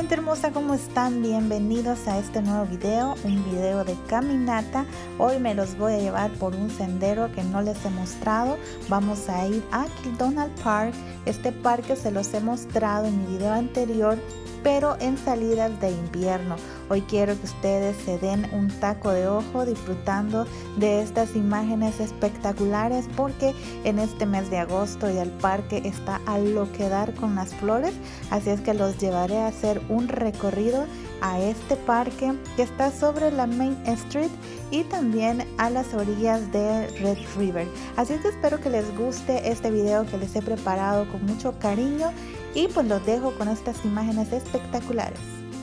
gente hermosa, ¿cómo están? Bienvenidos a este nuevo video, un video de caminata. Hoy me los voy a llevar por un sendero que no les he mostrado. Vamos a ir a Kildonal Park. Este parque se los he mostrado en mi video anterior, pero en salidas de invierno. Hoy quiero que ustedes se den un taco de ojo disfrutando de estas imágenes espectaculares, porque en este mes de agosto ya el parque está a lo que dar con las flores, así es que los llevaré a hacer un recorrido a este parque que está sobre la Main Street y también a las orillas de Red River. Así es que espero que les guste este video que les he preparado con mucho cariño y pues los dejo con estas imágenes espectaculares.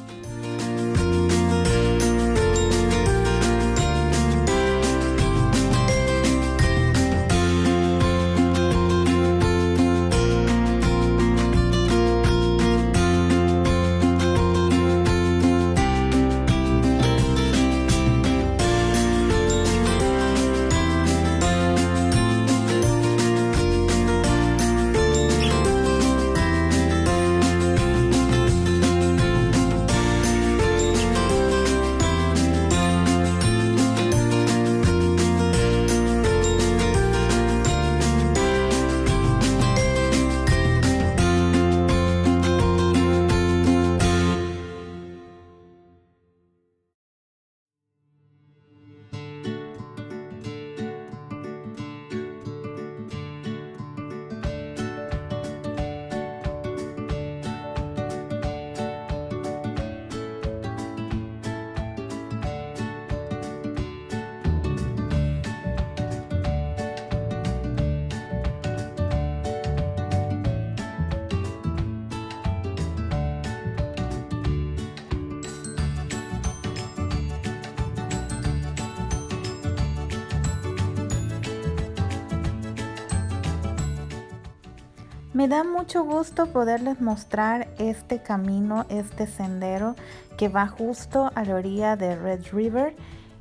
Me da mucho gusto poderles mostrar este camino, este sendero que va justo a la orilla de Red River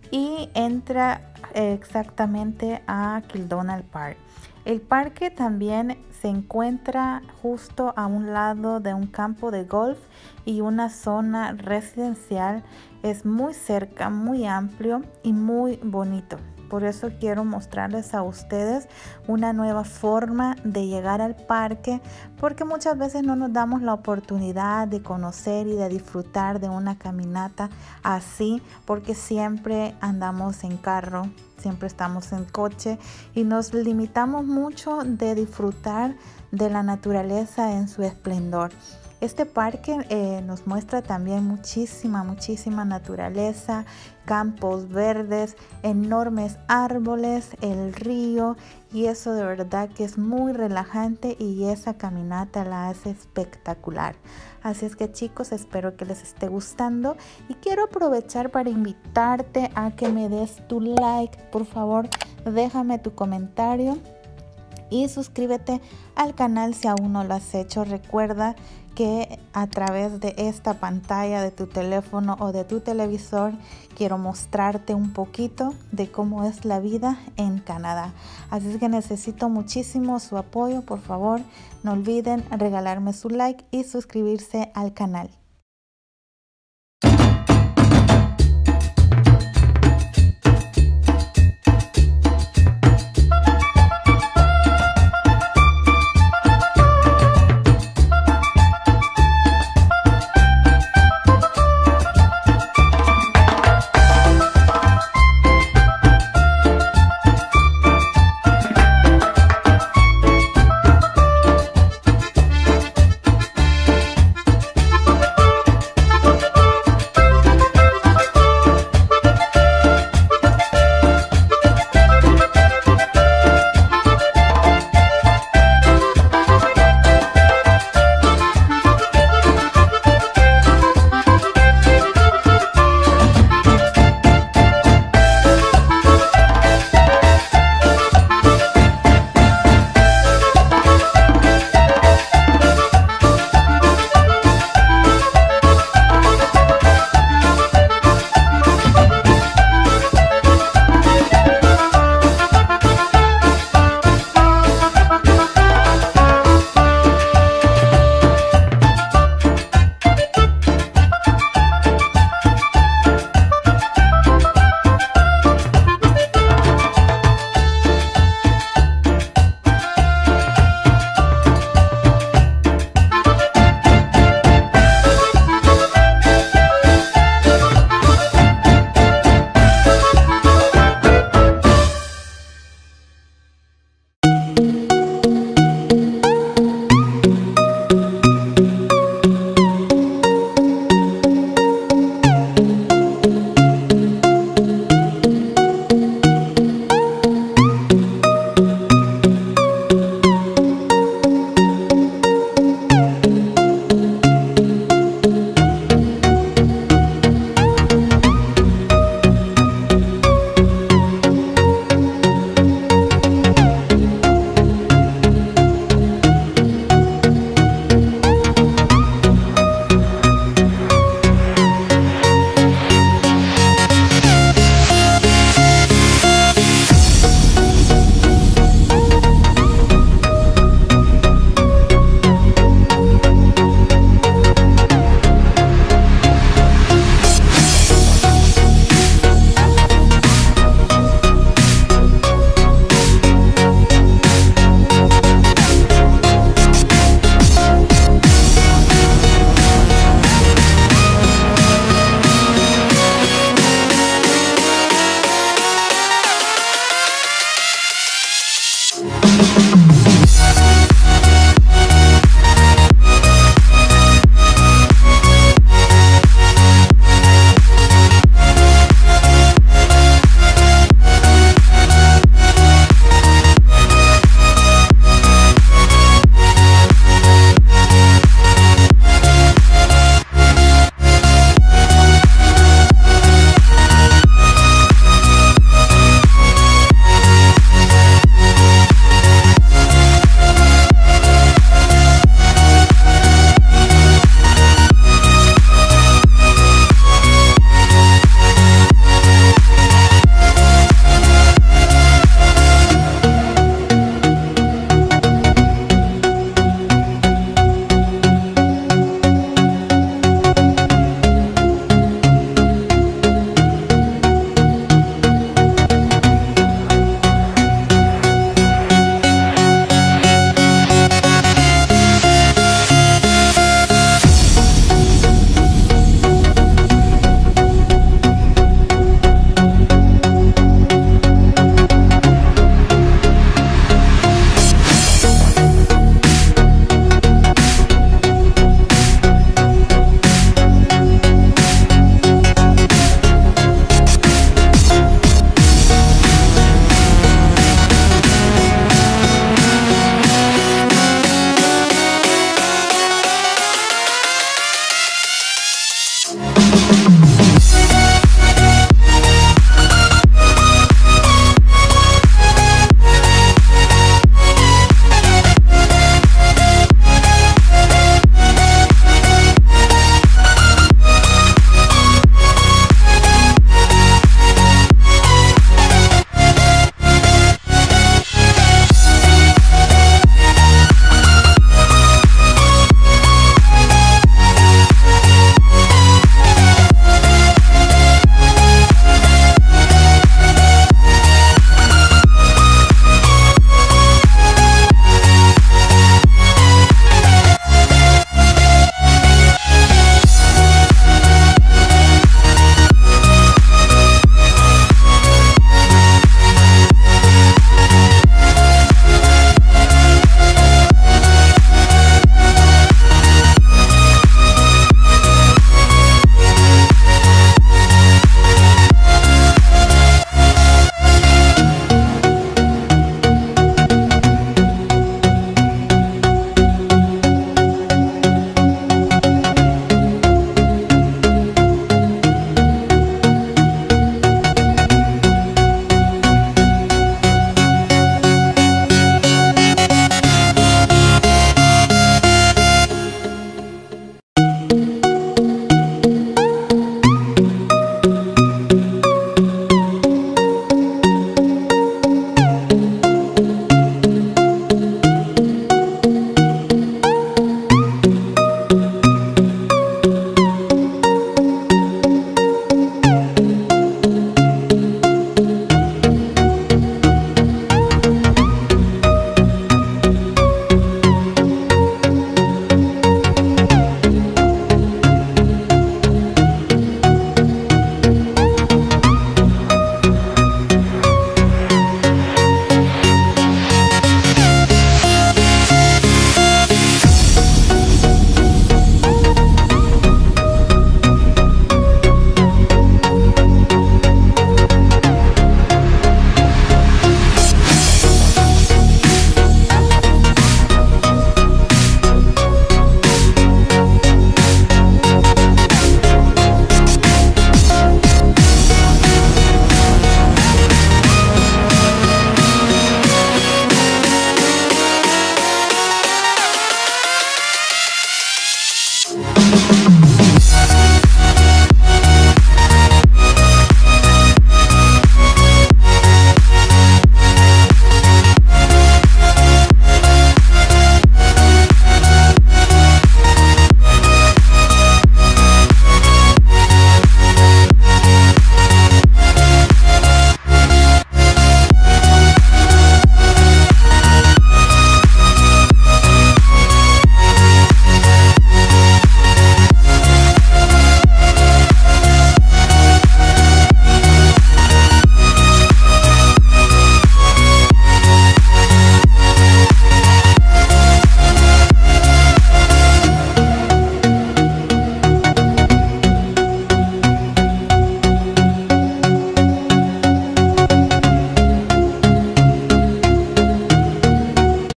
y entra exactamente a Kildonal Park. El parque también se encuentra justo a un lado de un campo de golf y una zona residencial. Es muy cerca, muy amplio y muy bonito. Por eso quiero mostrarles a ustedes una nueva forma de llegar al parque, porque muchas veces no nos damos la oportunidad de conocer y de disfrutar de una caminata así, porque siempre andamos en carro, siempre estamos en coche y nos limitamos mucho de disfrutar de la naturaleza en su esplendor. Este parque nos muestra también muchísima naturaleza, campos verdes, enormes árboles, el río, y eso de verdad que es muy relajante y esa caminata la hace espectacular. Así es que chicos, espero que les esté gustando y quiero aprovechar para invitarte a que me des tu like. Por favor, déjame tu comentario y suscríbete al canal si aún no lo has hecho. Recuerda que a través de esta pantalla de tu teléfono o de tu televisor quiero mostrarte un poquito de cómo es la vida en Canadá. Así es que necesito muchísimo su apoyo. Por favor, no olviden regalarme su like y suscribirse al canal.